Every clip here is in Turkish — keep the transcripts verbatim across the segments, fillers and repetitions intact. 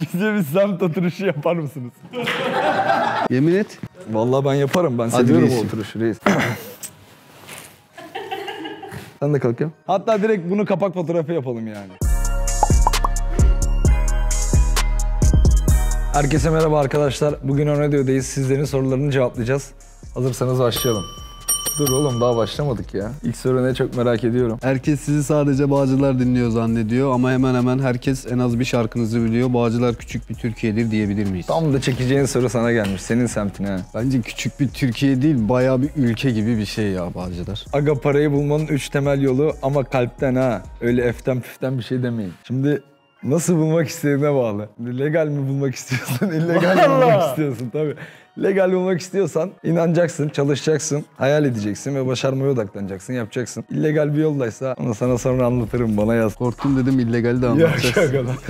Bize bir semt oturuşu yapar mısınız? Yemin et. Vallahi ben yaparım. Ben Hadi seviyorum o reisim. oturuşu reis. Sen de kalkayım. Hatta direkt bunu kapak fotoğrafı yapalım yani. Herkese merhaba arkadaşlar. Bugün Onedio'dayız. Sizlerin sorularını cevaplayacağız. Hazırsanız başlayalım. Dur oğlum daha başlamadık ya. İlk soru ne çok merak ediyorum. Herkes sizi sadece Bağcılar dinliyor zannediyor ama hemen hemen herkes en az bir şarkınızı biliyor. Bağcılar küçük bir Türkiye'dir diyebilir miyiz? Tam da çekeceğin soru sana gelmiş. Senin semtine. Bence küçük bir Türkiye değil, bayağı bir ülke gibi bir şey ya Bağcılar. Aga parayı bulmanın üç temel yolu ama kalpten ha. Öyle eften püften bir şey demeyin. Şimdi nasıl bulmak istediğine bağlı. Legal mi bulmak istiyorsun, illegal mi bulmak istiyorsun tabii. Legal bulmak istiyorsan inanacaksın, çalışacaksın, hayal edeceksin ve başarmaya odaklanacaksın, yapacaksın. İllegal bir yoldaysa onu sana sonra anlatırım, bana yaz. Korktum dedim, illegali de anlatacağız. Yok yok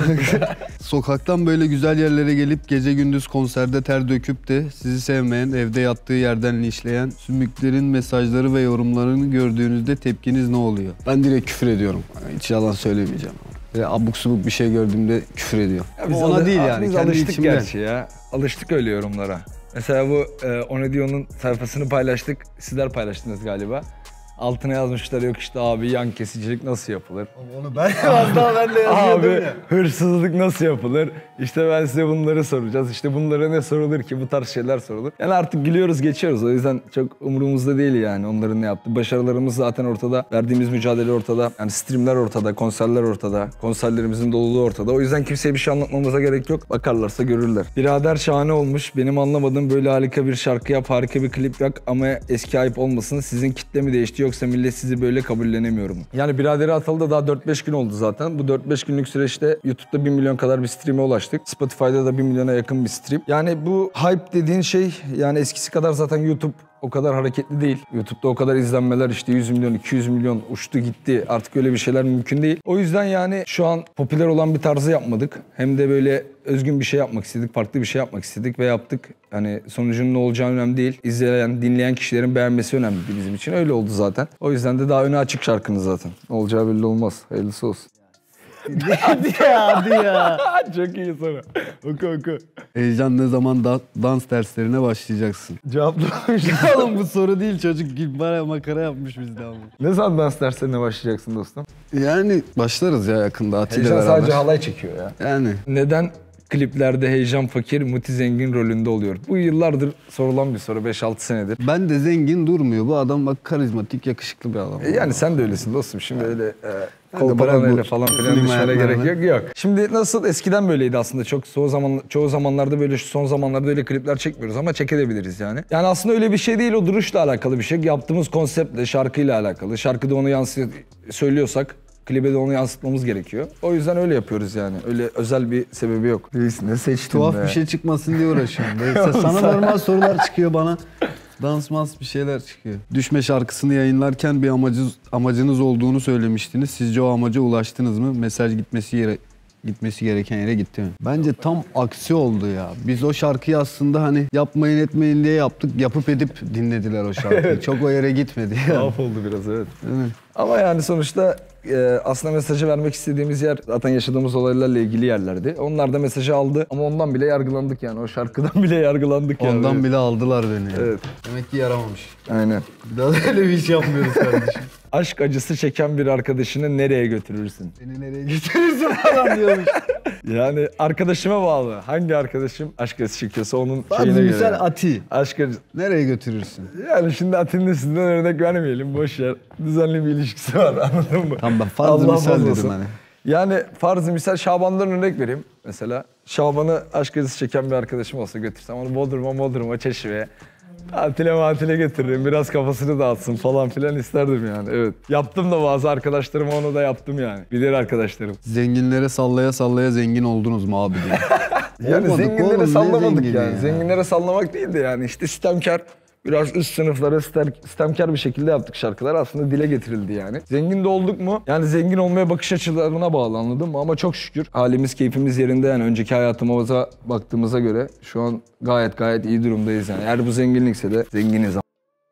Sokaktan böyle güzel yerlere gelip gece gündüz konserde ter döküp de sizi sevmeyen, evde yattığı yerden linçleyen sümüklerin mesajları ve yorumlarını gördüğünüzde tepkiniz ne oluyor? Ben direkt küfür ediyorum. Hiç yalan söylemeyeceğim. Böyle abuk subuk bir şey gördüğümde küfür ediyor. Biz ona alı- değil yani. Biz Kendi alıştık içimde. gerçi ya. Alıştık öyle yorumlara. Mesela bu e, Onedio'nun sayfasını paylaştık. Sizler paylaştınız galiba. Altına yazmışlar yok işte abi yan kesicilik nasıl yapılır? Onu ben az daha ben de yazıyordum Abi ya. hırsızlık nasıl yapılır? İşte ben size bunları soracağız. İşte bunlara ne sorulur ki? Bu tarz şeyler sorulur. Yani artık gülüyoruz geçiyoruz. O yüzden çok umurumuzda değil yani onların ne yaptığı. Başarılarımız zaten ortada. Verdiğimiz mücadele ortada. Yani streamler ortada, konserler ortada. Konserlerimizin doluluğu ortada. O yüzden kimseye bir şey anlatmamıza gerek yok. Bakarlarsa görürler. Birader şahane olmuş. Benim anlamadığım böyle harika bir şarkı yap, harika bir klip yak ama eski ayıp olmasın. Sizin kitle mi değişti yoksa millet sizi böyle kabullenemiyorum. Yani biraderi atalı da daha dört beş gün oldu zaten. Bu dört beş günlük süreçte YouTube'da bir milyon kadar bir stream'e ulaştık. Spotify'da da bir milyona yakın bir stream. Yani bu hype dediğin şey yani eskisi kadar zaten YouTube o kadar hareketli değil. YouTube'da o kadar izlenmeler işte yüz milyon, iki yüz milyon uçtu gitti. Artık öyle bir şeyler mümkün değil. O yüzden yani şu an popüler olan bir tarzı yapmadık. Hem de böyle özgün bir şey yapmak istedik, farklı bir şey yapmak istedik ve yaptık. Hani sonucunun ne olacağı önemli değil. İzleyen, dinleyen kişilerin beğenmesi önemliydi bizim için. Öyle oldu zaten. O yüzden de daha öne açık şarkınız zaten. Ne olacağı belli olmaz. Hayırlısı olsun. Hadi ya, hadi ya. Çok iyi soru. Oku oku. Heyecan ne zaman da dans derslerine başlayacaksın? Cevaplamış. Oğlum bu soru değil, çocuk gibi bana makara yapmış bizde ama. Ne zaman dans derslerine başlayacaksın dostum? Yani başlarız ya yakında Atilla Heyecan beraber. sadece halay çekiyor ya. Yani. Neden kliplerde heyecan fakir, Muti zengin rolünde oluyor? Bu yıllardır sorulan bir soru, beş altı senedir. Ben de zengin durmuyor. Bu adam bak karizmatik, yakışıklı bir adam. E yani sen de öylesin dostum. Şimdi öyle e, Ben kol de bırak balanayla bu falan filan film düşmene gerek hayatlarını. yok. Yok. Şimdi nasıl eskiden böyleydi aslında. Çok çoğu zaman çoğu zamanlarda böyle son zamanlarda öyle klipler çekmiyoruz ama çekebiliriz yani. Yani aslında öyle bir şey değil, o duruşla alakalı bir şey. Yaptığımız konseptle, şarkıyla alakalı. Şarkıda onu yansıt söylüyorsak klibe de onu yansıtmamız gerekiyor. O yüzden öyle yapıyoruz yani. Öyle özel bir sebebi yok. Reis ne seçtin Tuhaf be? bir şey çıkmasın diye uğraşıyorum. Böyle sana normal sorular çıkıyor bana. Dans mans bir şeyler çıkıyor. Düşme şarkısını yayınlarken bir amacınız, amacınız olduğunu söylemiştiniz. Sizce o amaca ulaştınız mı? Mesaj gitmesi yere gitmesi gereken yere gitti mi? Bence tam aksi oldu ya. Biz o şarkıyı aslında hani yapmayın etmeyin diye yaptık. Yapıp edip dinlediler o şarkıyı. Çok o yere gitmedi yani. Tuhaf oldu biraz evet. Evet. Ama yani sonuçta e, aslında mesajı vermek istediğimiz yer zaten yaşadığımız olaylarla ilgili yerlerdi. Onlar da mesajı aldı ama ondan bile yargılandık yani. O şarkıdan bile yargılandık yani. Ondan bile aldılar beni. Yani. Evet. Demek ki yaramamış. Aynen. Bir daha da öyle bir iş yapmıyoruz kardeşim. Aşk acısı çeken bir arkadaşını nereye götürürsün? Beni nereye götürürsün falan diyormuş. Yani arkadaşıma bağlı. Hangi arkadaşım aşk acısı çekiyorsa onun Bazı şeyine göre. misal Ati. Aşk acısı. Nereye götürürsün? Yani şimdi Atin'in üstünden örnek vermeyelim. Boş yer. Düzenli bir ilişkisi var anladın mı? Tamam ben fazla misal bozmasın. dedim hani. Yani farz misal Şaban'dan örnek vereyim mesela. Şaban'ı aşk acısı çeken bir arkadaşım olsa götürsem onu Bodrum'a Bodrum'a Çeşme'ye tatile matile getiririm. Biraz kafasını dağıtsın falan filan isterdim yani. Evet. Yaptım da bazı arkadaşlarıma onu da yaptım yani. Bilir arkadaşlarım. Zenginlere sallaya sallaya zengin oldunuz mu abi diye. Yani Olmadık zenginlere oğlum, ne sallamadık zengini yani. ya? Zenginlere sallamak değil de yani işte sistemkar. Biraz üst sınıflara sistemkar bir şekilde yaptık şarkılar. Aslında dile getirildi yani. Zengin de olduk mu? Yani zengin olmaya bakış açılarına bağlı anladın mı? Ama çok şükür halimiz, keyfimiz yerinde yani. Önceki hayatımıza baktığımıza göre şu an gayet gayet iyi durumdayız yani. Eğer bu zenginlikse de zenginiz.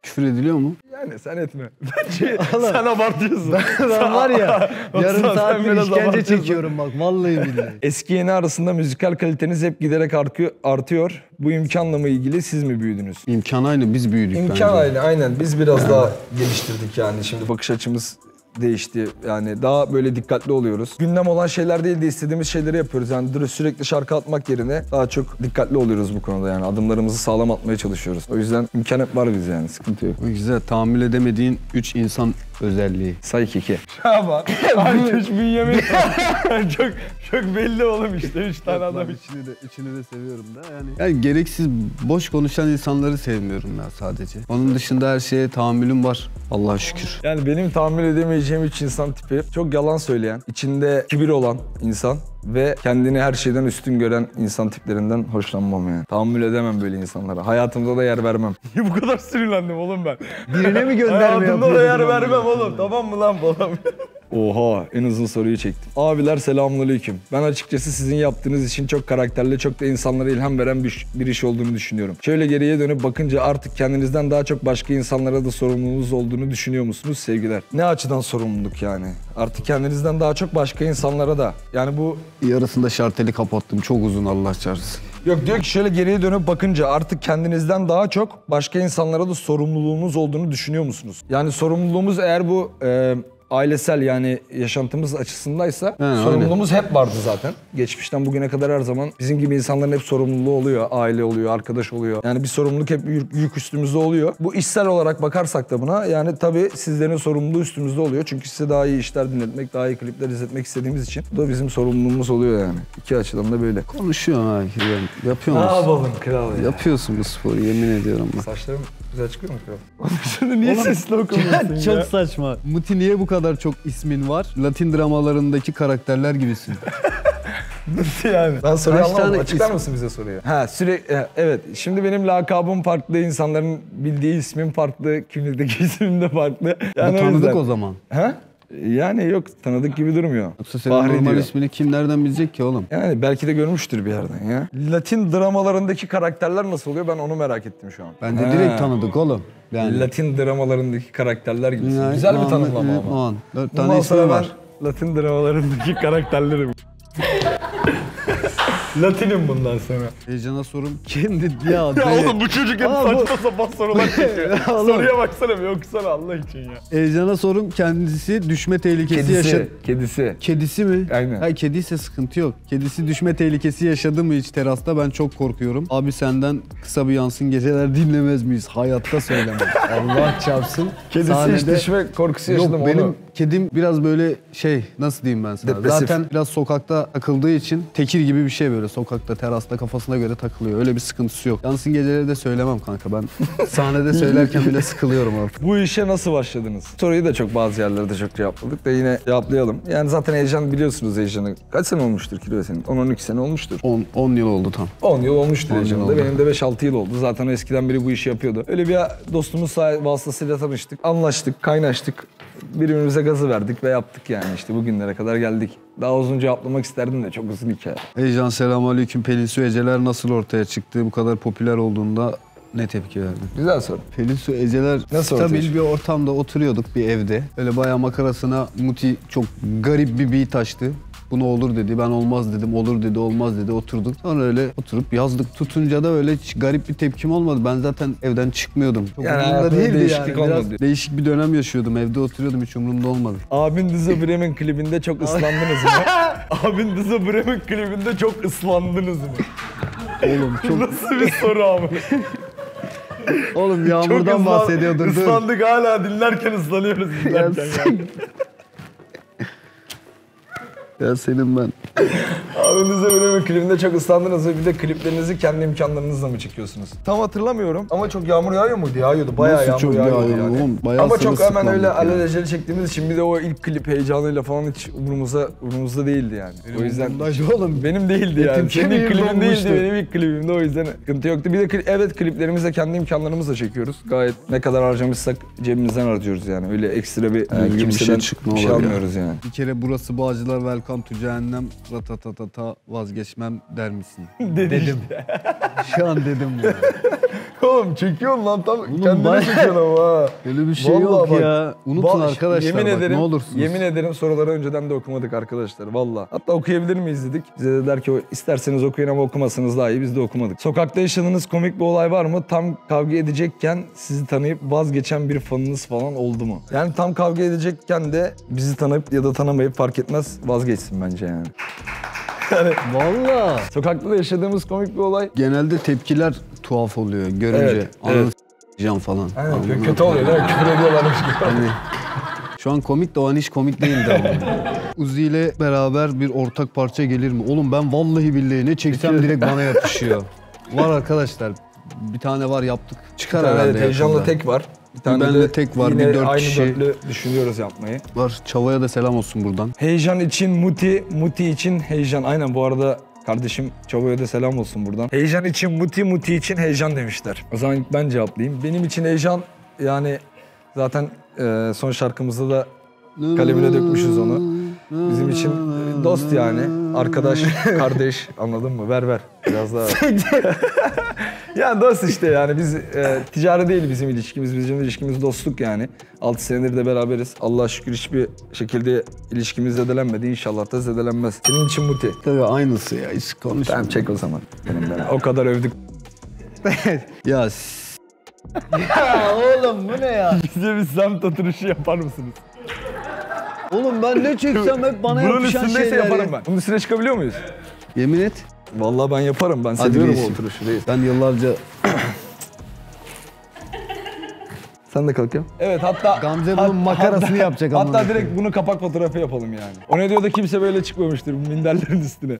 Küfür ediliyor mu? Yani sen etme. Bence sen abartıyorsun. Ben var ya yarım Sen saattir biraz işkence abartıyorsun. çekiyorum bak vallahi billahi. Eski yeni arasında müzikal kaliteniz hep giderek arkı- artıyor. Bu imkanla mı ilgili siz mi büyüdünüz? İmkan aynı, biz büyüdük bence. İmkan aynı, aynen. Biz biraz daha geliştirdik yani. Şimdi bakış açımız değişti. Yani daha böyle dikkatli oluyoruz. Gündem olan şeyler değil de istediğimiz şeyleri yapıyoruz. Yani dur- sürekli şarkı atmak yerine daha çok dikkatli oluyoruz bu konuda yani. Adımlarımızı sağlam atmaya çalışıyoruz. O yüzden imkan hep var biz yani. Sıkıntı yok. Güzel, tahammül edemediğin üç insan özelliği. Say iki. Ama Aytuş Bünyamin çok çok belli oğlum işte. Üç tane adam. Üçünü de, üçünü de seviyorum da yani. Yani gereksiz boş konuşan insanları sevmiyorum ben sadece. Onun dışında her şeye tahammülüm var. Allah'a şükür. Yani benim tahammül edemeyeceğim üç insan tipi. Çok yalan söyleyen, içinde kibir olan insan ve kendini her şeyden üstün gören insan tiplerinden hoşlanmam yani. Tahammül edemem böyle insanlara. Hayatımda da yer vermem. Niye bu kadar sinirlendim oğlum ben? Birine mi gönderme Hayatımda yapıyor? da yer dedim vermem ama. oğlum. Tamam mı lan falan. Oha, en uzun soruyu çektim. Abiler selamünaleyküm. Ben açıkçası sizin yaptığınız için çok karakterli, çok da insanlara ilham veren bir, bir iş olduğunu düşünüyorum. Şöyle geriye dönüp bakınca artık kendinizden daha çok başka insanlara da sorumluluğunuz olduğunu düşünüyor musunuz? Sevgiler. Ne açıdan sorumluluk yani? Artık kendinizden daha çok başka insanlara da. Yani bu Yarısında şarteli kapattım. Çok uzun, Allah çarpsın. Yok, diyor ki şöyle geriye dönüp bakınca artık kendinizden daha çok başka insanlara da sorumluluğunuz olduğunu düşünüyor musunuz? Yani sorumluluğumuz eğer bu e, ailesel yani yaşantımız açısındaysa He, sorumluluğumuz hep vardı zaten. Geçmişten bugüne kadar her zaman bizim gibi insanların hep sorumluluğu oluyor. Aile oluyor, arkadaş oluyor. Yani bir sorumluluk hep yük, yük üstümüzde oluyor. Bu işsel olarak bakarsak da buna yani tabii sizlerin sorumluluğu üstümüzde oluyor. Çünkü size daha iyi işler dinletmek, daha iyi klipler izletmek istediğimiz için bu da bizim sorumluluğumuz oluyor yani. İki açıdan da böyle. Konuşuyorsun ha. Yani yapıyor Ne musun? yapalım kral ya? Yapıyorsun bu sporu, yemin ediyorum bak. Saçlarım güzel çıkıyor mu kral? Şimdi niye sesli okumuyorsun ya? Çok saçma. Muti niye bu kadar çok ismin var? Latin dramalarındaki karakterler gibisin. Nasıl yani? Ben soruyu Kaç anlamadım. tane Açıklar isim- mısın bize soruyu? Ha sürekli evet. Şimdi benim lakabım farklı, insanların bildiği ismim farklı, kimlikteki ismim de farklı. Yani bu tanıdık yüzden- o zaman. Ha? Yani yok, tanıdık gibi durmuyor. Yoksa senin Bahri normal diyor. ismini kim nereden bilecek ki oğlum? Yani belki de görmüştür bir yerden ya. Latin dramalarındaki karakterler nasıl oluyor? Ben onu merak ettim şu an. Bence Ha. direkt tanıdık oğlum. Yani Latin dramalarındaki karakterler gibi. Yani Güzel bir Muhammed, tanımlama ama. Muhammed. Dört Bundan tane sonra ismi ben var. Latin dramalarındaki karakterlerim. Latinim bundan sonra. Heyecan'a sorum kendi ya. Ya be. oğlum bu çocuk hep Ama bu- saçma sapan sorular çekiyor. Ya oğlum. Soruya baksana bir okusana Allah için ya. Heyecan'a sorum kendisi düşme tehlikesi yaşadı. kedisi. Kedisi mi? Aynen. Hayır, kediyse sıkıntı yok. Kedisi düşme tehlikesi yaşadı mı hiç terasta? Ben çok korkuyorum. Abi senden kısa bir yansın geceler dinlemez miyiz? Hayatta söylemem. Allah çarpsın. Kedisi hiç Sahnede- düşme korkusu yaşadı Yok mı benim onu? kedim biraz böyle şey nasıl diyeyim ben sana. Depresif. Zaten biraz sokakta takıldığı için tekir gibi bir şey böyle sokakta terasta kafasına göre takılıyor. Öyle bir sıkıntısı yok. Yansın geceleri de söylemem kanka ben sahnede söylerken bile sıkılıyorum artık. Bu işe nasıl başladınız? Soruyu da çok bazı yerlerde çok cevapladık da yine cevaplayalım. Yani zaten Heyecan biliyorsunuz Heyecan'ı. Kaç sene olmuştur Kilo senin? on on iki sene olmuştur. on yıl oldu tam. on yıl olmuştur on yıl Heyecan'da. oldu. Benim de beş altı yıl oldu. Zaten o eskiden beri bu işi yapıyordu. Öyle bir dostumuz say- vasıtasıyla tanıştık. Anlaştık, kaynaştık. Birbirimize gazı verdik ve yaptık yani işte bugünlere kadar geldik. Daha uzun cevaplamak isterdim de çok uzun hikaye. Heyecan selamünaleyküm. Pelin Su Eceler nasıl ortaya çıktı? Bu kadar popüler olduğunda ne tepki verdin? Güzel soru. Pelin Su Eceler Nasıl ortaya stabil çıktı? bir ortamda oturuyorduk bir evde. Öyle bayağı makarasına Muti çok garip bir beat açtı. Bunu olur dedi, ben olmaz dedim, olur dedi, olmaz dedi, oturduk. Sonra öyle oturup yazdık. Tutunca da öyle hiç garip bir tepkim olmadı. Ben zaten evden çıkmıyordum. Çok Yani umurumda hayatında değildi değişiklik yani. Biraz olmadı. değişik bir dönem yaşıyordum. Evde oturuyordum, hiç umurumda olmadı. Abin Dızı Bremen klibinde çok ıslandınız mı? Abin Dızı Bremen klibinde çok ıslandınız mı? Oğlum çok... Nasıl bir soru abi? Oğlum Çok yağmurdan ıslan- bahsediyordun. dur. Islandık hala dinlerken ıslanıyoruz dinlerken. Ya yani. Ya senin ben. Abinize böyle bir klibinde çok ıslandınız ve bir de kliplerinizi kendi imkanlarınızla mı çekiyorsunuz? Tam hatırlamıyorum ama çok yağmur yağıyor muydu? Yağıyordu. Bayağı Nasıl yağmur çok yağıyordu yağıyor yani. oğlum? Bayağı Ama çok hemen sırılsıklamdık öyle yani. alelacele çektiğimiz için bir de o ilk klip heyecanıyla falan hiç umurumuza umurumuzda değildi yani. o yüzden umurumdaydı oğlum. benim değildi yani. Etim Senin kemiğim klibin donmuştu. değildi, benim ilk klibimde, o yüzden sıkıntı yoktu. Bir de kli- evet kliplerimizi de kendi imkanlarımızla çekiyoruz. Gayet ne kadar harcamışsak cebimizden harcıyoruz yani. Öyle ekstra bir Yani e, bir kimseden şey bir çıkma şey olur ya. almıyoruz yani. Bir kere burası Bağcılar welcome to cehennem ratatatata vazgeçmem der misin? Dedim. Şu an dedim bunu. Oğlum çekiyorsun lan tam Oğlum kendini bayağı- çekiyorsun ama ha. Öyle bir şey Vallahi yok bak, ya. Unutun Bak, arkadaşlar yemin bak ederim, ne olursunuz. Yemin ederim soruları önceden de okumadık arkadaşlar valla. Hatta okuyabilir miyiz dedik. Bize dediler ki isterseniz okuyun ama okumasanız daha iyi, biz de okumadık. Sokakta yaşadığınız komik bir olay var mı? Tam kavga edecekken sizi tanıyıp vazgeçen bir fanınız falan oldu mu? Yani tam kavga edecekken de bizi tanıyıp ya da tanımayıp fark etmez vazgeçsin bence yani. Valla. Sokakta da yaşadığımız komik bir olay. Genelde tepkiler tuhaf oluyor görünce. Evet, Ananı evet. s**eceğim falan. Aynen Anladın kö- mı? kötü oluyor değil mi? Küfür ediyorlarmış gibi. Hani şu an komik de o an hiç komik değildi ama. Uzi ile beraber bir ortak parça gelir mi? Oğlum ben vallahi billahi ne çeksem direkt bana yapışıyor. Var arkadaşlar. Bir tane var yaptık. Çıkar herhalde Evet, heyecanla yakında. tek var. Bir tane Benle de tek var, yine bir dört aynı kişi. dörtlü düşünüyoruz yapmayı. Var. Çava'ya da selam olsun buradan. Heyecan için Muti, Muti için heyecan. Aynen bu arada kardeşim Çabo'ya da selam olsun buradan. Heyecan için Muti, Muti için heyecan demişler. O zaman ilk ben cevaplayayım. Benim için heyecan yani zaten e, son şarkımızda da kalemine dökmüşüz onu. Bizim için e, dost yani. Arkadaş, kardeş anladın mı? Ver ver. Biraz daha. Ya dost işte yani biz e, ticari değil bizim ilişkimiz. Bizim ilişkimiz dostluk yani. altı senedir de beraberiz. Allah'a şükür hiçbir şekilde ilişkimiz zedelenmedi. İnşallah da zedelenmez. Senin için Muti. Tabii aynısı ya hiç konuşma. Tamam çek o zaman. Benim ben. O kadar övdük. Ya s- Ya oğlum bu ne ya? Bize bir semt oturuşu yapar mısınız? Oğlum ben ne çeksem hep bana Bunun yapışan üstündeyse şeyler. yaparım ya. ben. Bunun üstüne çıkabiliyor muyuz? yemin et. Vallahi ben yaparım. Ben Hadi seviyorum o reisim. oturuşu reis. Ben yıllarca Sen de kalk ya. Evet hatta... Gamze bunun makarasını yapacak ama. Hatta direkt bunu kapak fotoğrafı yapalım yani. O ne diyor da kimse böyle çıkmamıştır bu minderlerin üstüne.